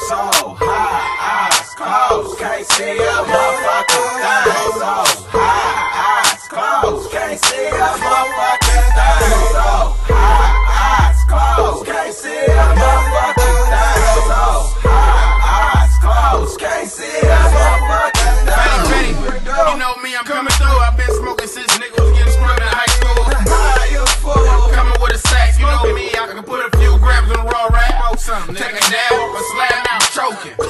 So high, eyes closed, can't see a motherfucking thing. So high, eyes closed, can't see a motherfucking thing. So high, eyes closed, can't see a motherfucking thing. So high, eyes closed, can't see a motherfucking thing. You know me, I'm coming through. I've been smoking since niggas was getting scrubbed in high school. You fool. Coming with a sack, you know me, I can put a few grams in a raw rap. Take a dab off a slab, now I'm choking.